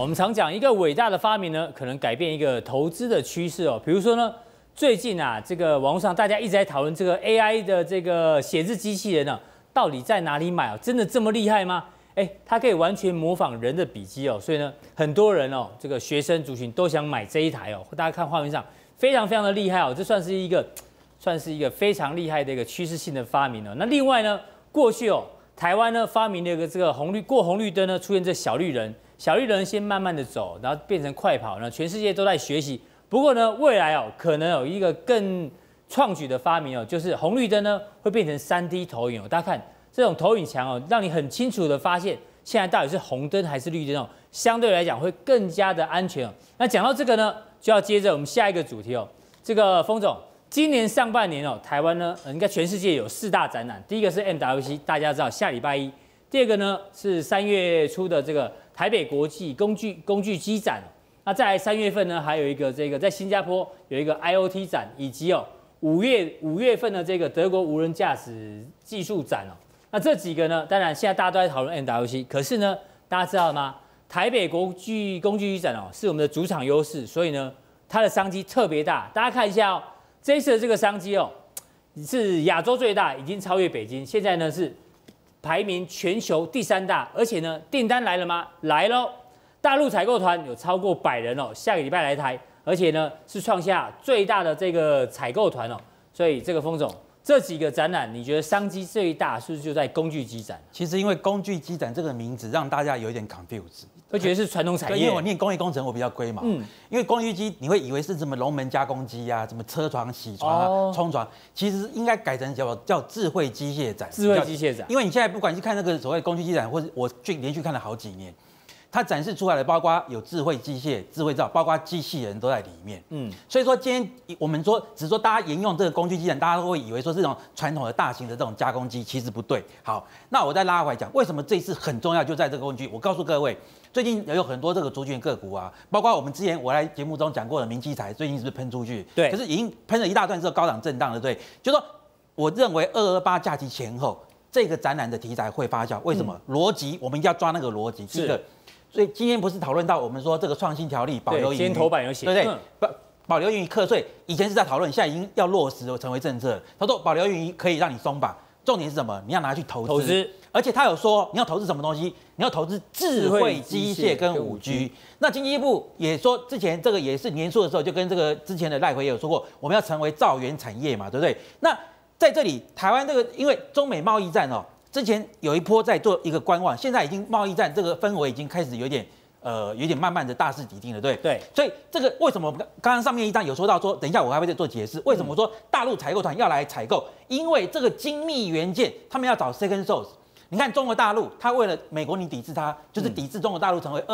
我们常讲一个伟大的发明呢，可能改变一个投资的趋势哦。比如说呢，最近啊，这个网络上大家一直在讨论这个 AI 的这个写字机器人呢，到底在哪里买哦？真的这么厉害吗？它可以完全模仿人的笔迹哦，所以呢，很多人哦，这个学生族群都想买这一台哦。大家看画面上，非常非常的厉害哦，这算是一个非常厉害的一个趋势性的发明哦。那另外呢，过去哦，台湾呢发明了一个这个过红绿灯呢，出现这小绿人。小绿人先慢慢的走，然后变成快跑呢，全世界都在学习。不过呢，未来哦，可能有一个更创举的发明哦，就是红绿灯呢会变成3D 投影哦。大家看这种投影墙哦，让你很清楚的发现现在到底是红灯还是绿灯哦，相对来讲会更加的安全哦。那讲到这个呢，就要接着我们下一个主题哦。这个封总，今年上半年哦，台湾呢，应该全世界有4大展览，第一个是 MWC， 大家知道下礼拜一。第二个呢是3月初的这个台北国际工具机展，那再来3月份呢还有一个这个在新加坡有一个 IoT 展，以及5月份的这个德国无人驾驶技术展哦。那这几个呢，当然现在大家都在讨论 MWC， 可是呢，大家知道吗？台北国际工具机展哦是我们的主场优势，所以呢它的商机特别大。大家看一下哦，这一次的这个商机哦是亚洲最大，已经超越北京，现在呢是排名全球第3大，而且呢，订单来了吗？来喽！大陆采购团有超过100人哦，下个礼拜来台，而且呢是创下最大的这个采购团哦。所以这个封总，这几个展览，你觉得商机最大是不是就在工具机展？ 其实因为工具机展这个名字让大家有一点 confused， 会觉得是传统产业。 因为我念工业工程，我比较龟毛。因为工具机你会以为是什么龙门加工机啊，什么车床、铣床啊、冲床，其实应该改成叫智慧机械展。 智慧机械展， 因为你现在不管是看那个所谓工具机展，或者我连续看了好几年，它展示出来的包括有智慧机械、智慧造，包括机器人都在里面。所以说今天我们说，只是说大家沿用这个工具机展，大家都会以为说是这种传统的大型的这种加工机，其实不对。好，那我再拉回来讲，为什么这次很重要，就在这个工具。我告诉各位，最近有很多这个族群个股啊，包括我们之前我来节目中讲过的明基材，最近是不是喷出去？ 对， 可是已经喷了一大段之后高档震荡了，对。就说我认为228假期前后这个展览的题材会发酵，为什么？逻辑我们一定要抓那个逻辑。第一个，所以今天不是讨论到我们说这个创新条例保留盈余， 今天头版有写， 对不对？保留盈余课税，以前是在讨论，现在已经要落实成为政策。他说保留盈余可以让你松绑，重点是什么？你要拿去投资。而且他有说你要投资什么东西？你要投资智慧机械跟5G。那经济部也说，之前这个也是年初的时候就跟这个之前的赖回也有说过，我们要成为兆元产业嘛，对不对？那在这里，台湾这个因为中美贸易战哦，之前有一波在做一个观望，现在已经贸易战这个氛围已经开始有点慢慢的大势已定了，对。所以这个为什么我们刚刚上面一章有说到说，等一下我还会再做解释，为什么我说大陆采购团要来采购？因为这个精密元件，他们要找 second source。你看中国大陆，他为了美国你抵制它，就是抵制中国大陆成为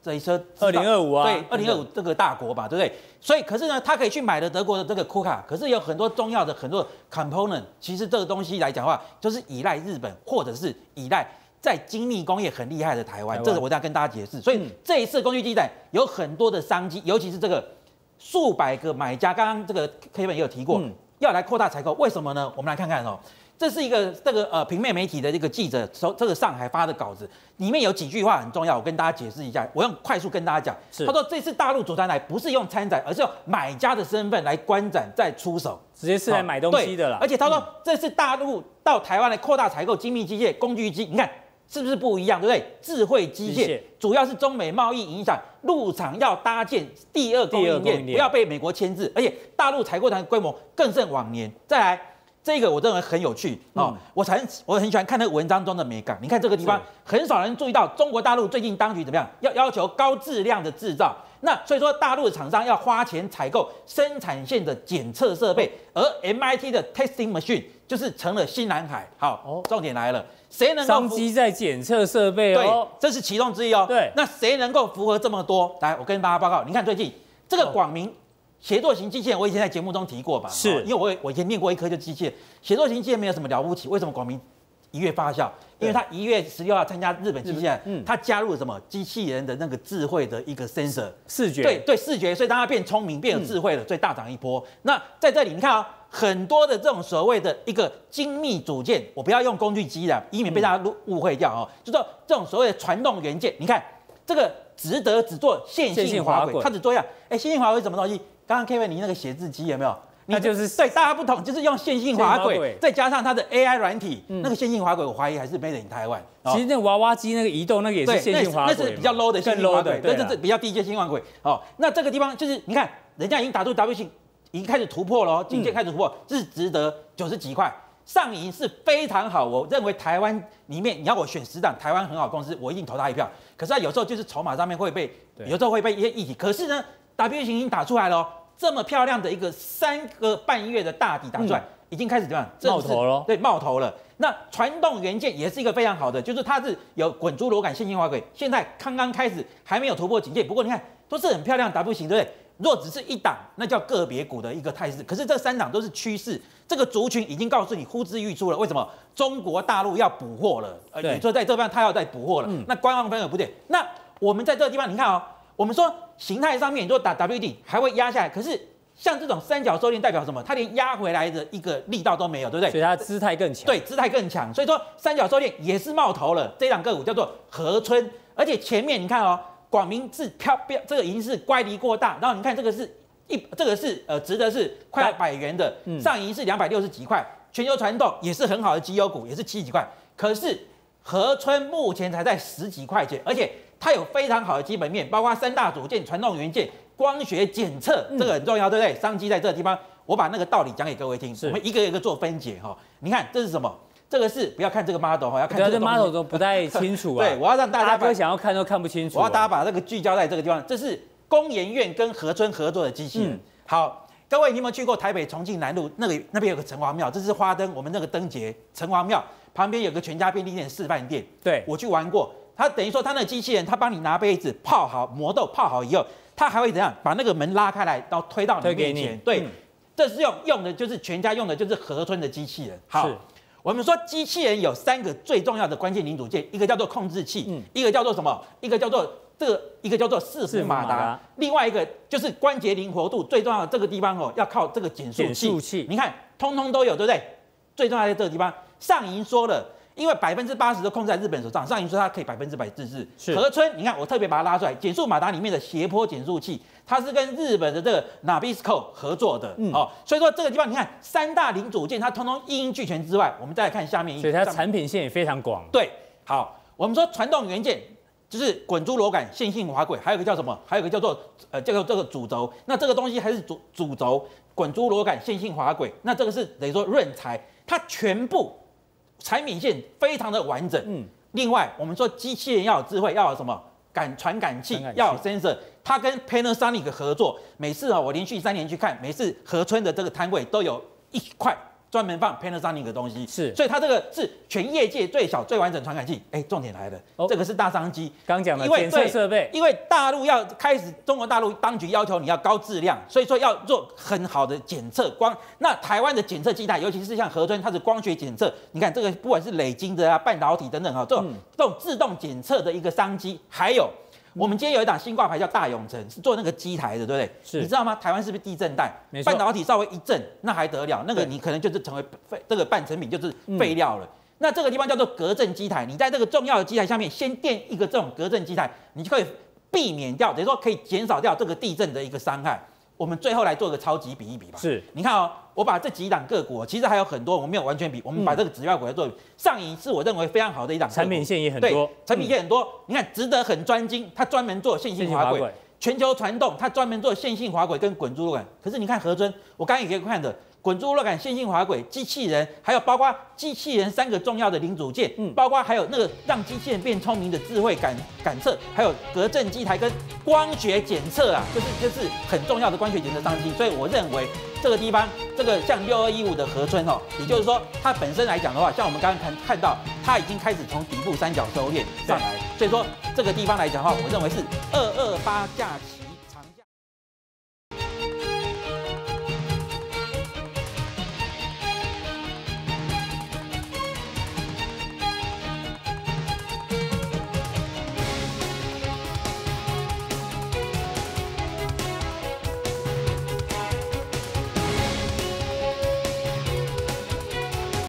2025啊， 对，2025这个大国嘛，对不对？所以可是呢，他可以去买了德国的这个库卡，可是有很多重要的很多 component， 其实这个东西来讲的话，就是依赖日本或者是依赖在精密工业很厉害的台湾，这个我等下跟大家解释。所以这一次工具机展有很多的商机，尤其是这个数百个买家，刚刚这个 Kevin 也有提过，要来扩大采购，为什么呢？我们来看看哦。这是一个平面媒体的这个记者这个上海发的稿子，里面有几句话很重要，我跟大家解释一下。我用快速跟大家讲，他说这次大陆组团来不是用参展，而是用买家的身份来观展再出手， 直接是来买东西的啦。 而且他说这次大陆到台湾来扩大采购精密机械、工具机，你看是不是不一样，对不对？智慧机械主要是中美贸易影响，入场要搭建第二供应链，不要被美国牵制，而且大陆采购团规模更胜往年。再来。这个我认为很有趣哦，我很喜欢看那个文章中的美感。你看这个地方，很少人注意到中国大陆最近当局怎么样，要求高质量的制造。那所以说，大陆的厂商要花钱采购生产线的检测设备，而 MIT 的 testing machine 就是成了新蓝海。好，重点来了，谁能够商机在检测设备哦？对，这是其中之一哦。 对， 那谁能够符合这么多？来，我跟大家报告，你看最近这个广明。协作型机器人，我以前在节目中提过吧？ 是， 因为我以前念过一科就机器人，协作型机器人没有什么了不起。为什么广明1月发酵？因为他1月16号参加日本机器人，他加入了什么机器人的那个智慧的一个 sensor 视觉， 对视觉，所以让它变聪明、变有智慧了，所以大涨一波。那在这里你看啊，很多的这种所谓的一个精密组件，我不要用工具机了，以免被大家误会掉哦。就说这种所谓的传动元件，你看这个值得只做线性滑轨，它只做一样。线性滑轨什么东西？刚刚 Kevin 你那个写字机有没有？ 那就是对大家不同，就是用线性滑轨，再加上它的 AI 软体，那个线性滑轨我怀疑还是 Made in Taiwan。 其实那娃娃机那个移动那个也是线性滑轨， 那是比较 low 的线性滑轨，那是比较低阶线性滑轨。那这个地方就是你看，人家已经打出 W 型，已经开始突破了，警戒开始突破，这是值得90几块。上银是非常好，我认为台湾里面你要我选10档台湾很好公司，我一定投他一票。可是它有时候就是筹码上面会被，有时候会被一些议题。可是呢 ，W 型已经打出来了。这么漂亮的一个3个半月的大底打出来，已经开始怎么样？ 冒头了， 对，冒头了。那传动元件也是一个非常好的，就是它是有滚珠螺杆线性滑轨，现在刚刚开始还没有突破警戒，不过你看都是很漂亮 W 型，对不对？若只是一档，那叫个别股的一个态势。可是这3档都是趋势，这个族群已经告诉你呼之欲出了。为什么？中国大陆要补货了，也就在这边它要再补货了。那观望朋友不对，那我们在这个地方，你看哦。我们说形态上面，你说打 WD 还会压下来，可是像这种三角收敛代表什么？它连压回来的一个力道都没有，对不对？ 所以它姿态更强。 对，姿态更强。所以说三角收敛也是冒头了。这档个股叫做和春，而且前面你看哦，广明是飘，这个已经是乖离过大，然后你看这个是值得是快要100元的，上银是260几块，全球传动也是很好的绩优股，也是70几块，可是和春目前才在10几块钱，而且它有非常好的基本面，包括3大组件、传动元件、光学检测，这个很重要，对不对？商机在这个地方，我把那个道理讲给各位听，我们一个一个做分解哈。你看这是什么？这个是不要看这个 model 哈，要看这个 model 都不太清楚啊。 对，我要让大家想要看都看不清楚。 我要大家把这个聚焦在这个地方，这是工研院跟和春合作的机器人。好，各位你有没有去过台北重庆南路那边有个城隍庙？这是花灯，我们那个灯节城隍庙旁边有个全家便利店示范店， 对我去玩过。它等于说，它那个机器人，它帮你拿杯子泡好磨豆，泡好以后，它还会怎样？把那个门拉开来，然后推到你面前。对，这是用的就是全家用的就是和春的机器人。好，我们说机器人有3个最重要的关键零组件，一个叫做控制器，一个叫做什么？一个叫做一个叫做4伏马达，另外一个就是关节灵活度最重要的这个地方哦，要靠这个减速器。你看，通通都有，对不对？最重要在这个地方，上银说了。因为80%都控制在日本手上，上银说它可以100%自制。和春，你看我特别把它拉出来，减速马达里面的斜坡减速器，它是跟日本的这个 Nabisco 合作的，所以说这个地方你看3大零组件，它通通一应俱全之外，我们再来看下面一个， 所以它产品线也非常广。 对，好，我们说传动元件就是滚珠螺杆、线性滑轨，还有一个叫什么？还有一个叫做叫做这个主轴，那这个东西还是主轴，滚珠螺杆、线性滑轨，那这个是等于说润材，它全部。产品线非常的完整。另外我们说机器人要有智慧，要有什么传感器，要有 sensor。它跟 Panasonic 合作，每次我连续3年去看，每次和春的这个摊位都有一块专门放 Panasonic 的东西。所以它这个是全业界最小最完整传感器。重点来了，这个是大商机。 刚讲的检测设备， 因为大陆要开始，中国大陆当局要求你要高质量，所以说要做很好的检测那台湾的检测基台，尤其是像和春，它是光学检测。你看这个不管是磊晶的半导体等等这种自动检测的一个商机，还有。我们今天有一档新挂牌叫大永城，是做那个机台的，对不对？是。你知道吗？台湾是不是地震带？半导体稍微一震，那还得了？那个你可能就是成为这个半成品，就是废料了。那这个地方叫做隔震机台，你在这个重要的机台下面先垫一个这种隔震机台，你就可以避免掉，等于说可以减少掉这个地震的一个伤害。我们最后来做个超级比一比吧。是。你看哦，我把这几档个股，其实还有很多，我们没有完全比，我们把这个指标股来做。上一次我认为非常好的一档， 产品线也很多， 对，产品线很多。你看，值得很专精，它专门做线性滑轨；全球传动，它专门做线性滑轨跟滚珠螺杆。可是你看和春，我刚刚也可以看的。滚珠螺杆、线性滑轨、机器人，还有包括机器人3个重要的零组件，包括还有那个让机器人变聪明的智慧感测，还有隔震机台跟光学检测啊，就是很重要的光学检测商机。所以我认为这个地方，这个像6215的和春也就是说它本身来讲的话，像我们刚刚看到，它已经开始从底部三角收敛上来，所以说这个地方来讲的话，我认为是228假期。